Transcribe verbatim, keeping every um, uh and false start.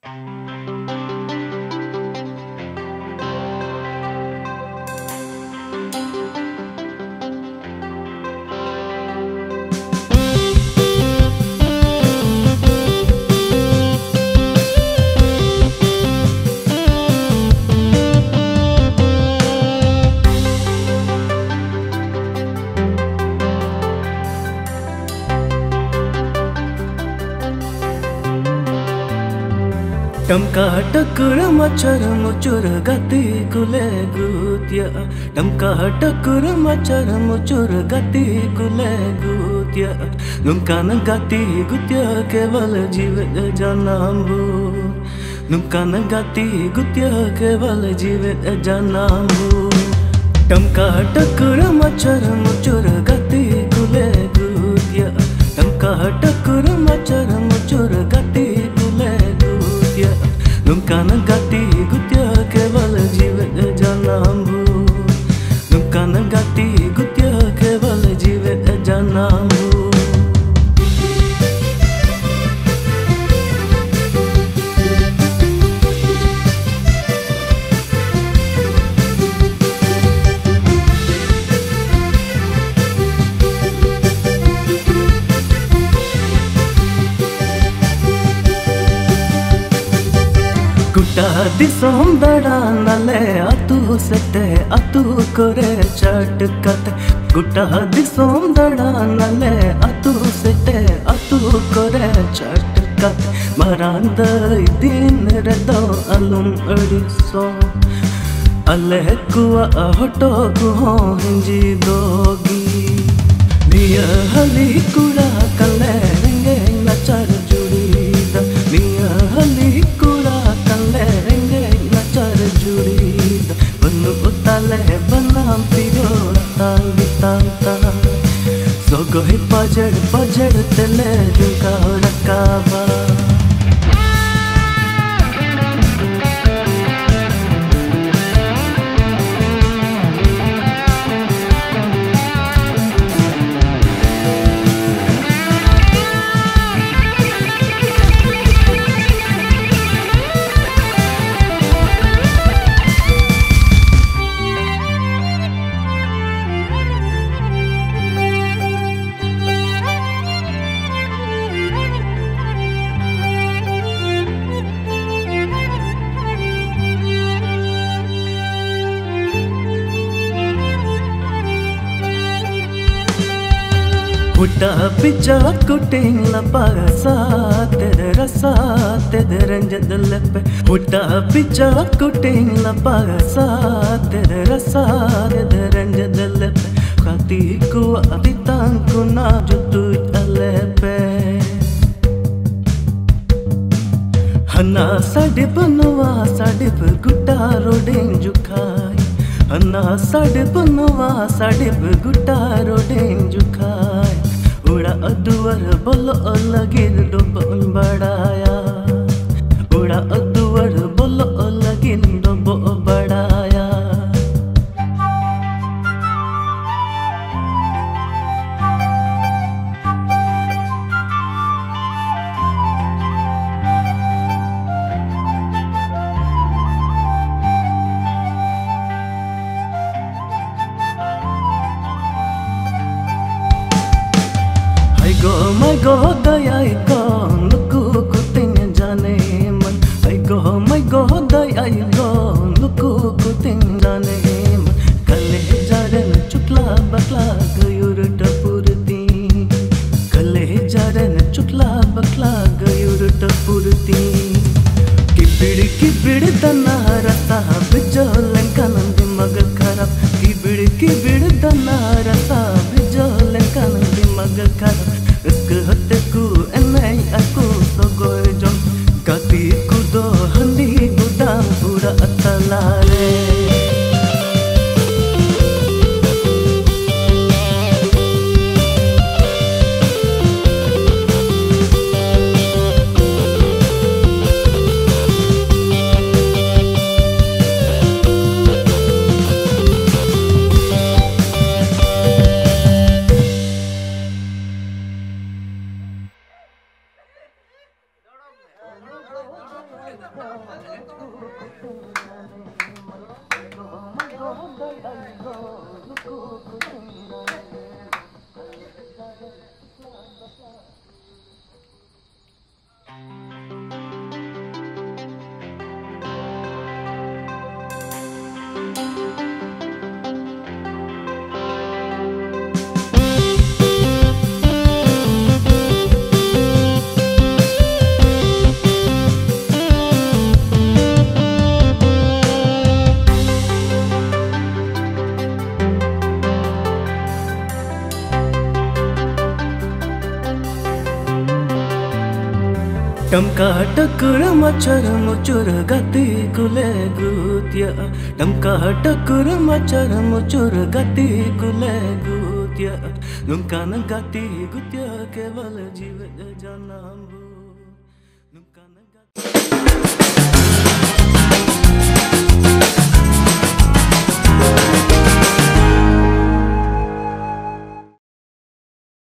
टमका टकुर मचर मुचुर गति गुले गुतिया टमका टकुर मचर मुचुर गति गुले गुतिया नुमकान गति गुतिया केवल जीवित जनाम्बू नुमकान गति गुतिया केवल जीवित जनाम्बू टमका टकुर मचर मुचुर गति गुले गुतिया टमका टकुर मचर मुचुर गति गुले गुतिया नुमकान गति गुतिया केवल जीवित जनाम्बू नुमकान गति गुतिया केवल जीवित जनाम्बू गुटा दिसोम दड़ा नले अतु सते अतु करे चटकत गुटा दिसोम दड़ा नले अतु सते अतु करे चटकत मरांद दिन रदो अलुम अड़िसो अले कुआ हटो कुहो हिंजी दोगी मिया हली कुड़ा कले रेंगे नचर जुड़ी द मिया हली कुड़ा रेंगे नचर जुड़ी बनु उताले बनाम पिरो तांग तांग सोगो ही पजड़ पजड़ तेले जुका रकाबा हुटा पिचा कुटिंग लपासा तेरे रसा तेरे रंजद लपे हुटा पिचा कुटिंग लपासा तेरे रसा तेरे रंजद लपे खाती को अतितां को ना जुतु अलेपे हना साडिप नवा साडिप गुटा रोडिंग जुखाई हना साडिप नवा साडिप गुटा रोडिंग जुखाई उड़ा अदुवर बोलो लगिर डोबन बड़ाया उड़ा अदुवर बोलो लगिर डोबो बड़ाया go my go daya go nuku kuting jane man I go my go daya go nuku kuting jane man kale jaran chukla bakla gayur tapurti kale jaran chukla bakla gayur tapurti kibid kibid dana rasa bijolen kanan dimag kharab kibid kibid dana rasa bijolen kanan dimag kharab Isk hatku enai aku sogoy jom gati ku do handi gudam pura atalale Tamka टकुर मचर मुचुर गति कुले गुत्या टमका टकुर मचर मुचुर गति कुले गुत्या नुमकान गति गुत्या केवल जीव जनांबु नुमकान गति